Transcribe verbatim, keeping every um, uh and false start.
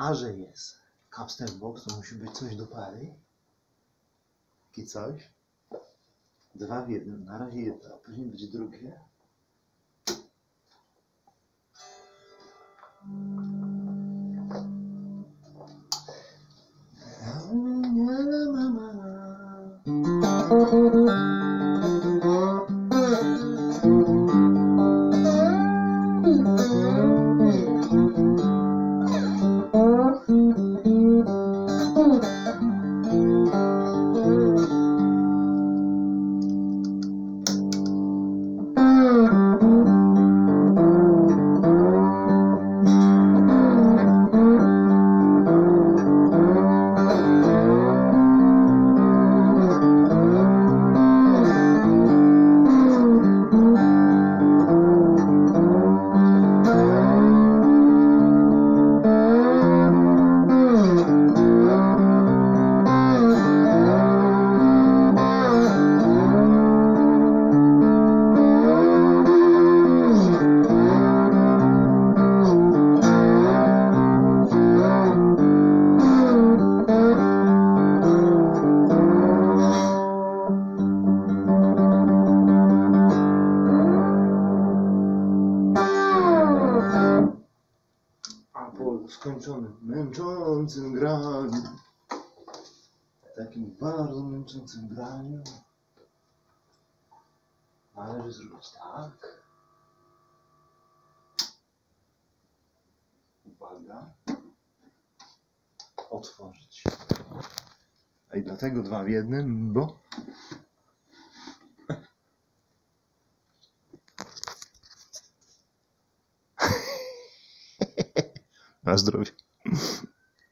A że jest Capstan Box, to musi być coś do pary. Takie coś. Dwa w jednym. Na razie jedno, a później będzie drugie. Po skończonym, męczącym graniu, takim bardzo męczącym graniu, należy zrobić tak. Uwaga. Otworzyć. A i dlatego dwa w jednym, bo na zdrowie.